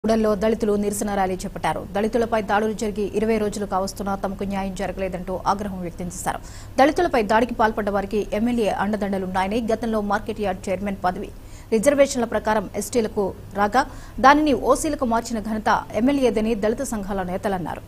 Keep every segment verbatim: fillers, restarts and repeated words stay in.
ఉడల్లో దళితులు నిరసన ర్యాలీ చేపట్టారు. దళితులపై దాడులు జరిగి ఇరవై రోజులు కావస్తున్నా తమకు న్యాయం జరగలేదంటూ ఆగ్రహం వ్యక్తం చేశారు. దళితులపై దాడికి పాల్పడ్డ వారికి ఎమ్మెల్యే అండదండలున్నాయని, గతంలో మార్కెట్ యార్డ్ చైర్మన్ పదవి రిజర్వేషన్ల ప్రకారం ఎస్టీలకు రాగా దానిని ఓసీలకు మార్చిన ఘనత ఎమ్మెల్యేదని దళిత సంఘాల నేతలన్నారు.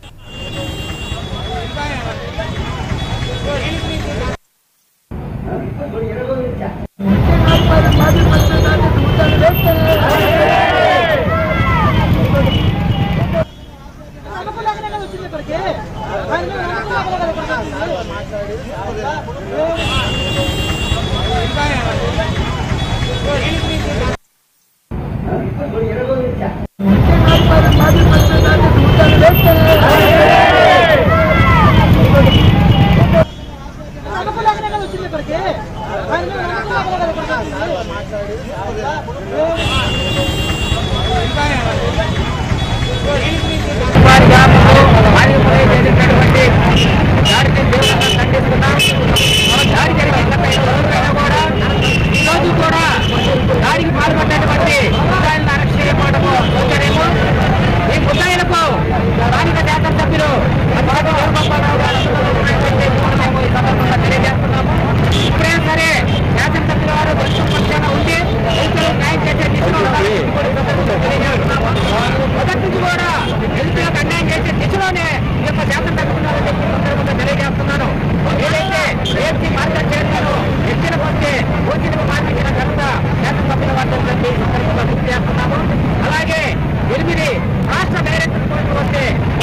అలాగే ఎనిమిది రాష్ట్ర డైరెక్టర్ వస్తే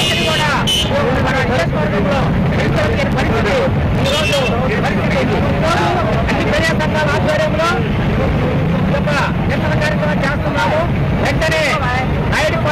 పరిస్థితి ఈరోజు అన్ని ప్రజా సంఘాల ఆధ్వర్యంలో ఒక నిరసన కార్యక్రమం చేస్తున్నాము. వెంటనే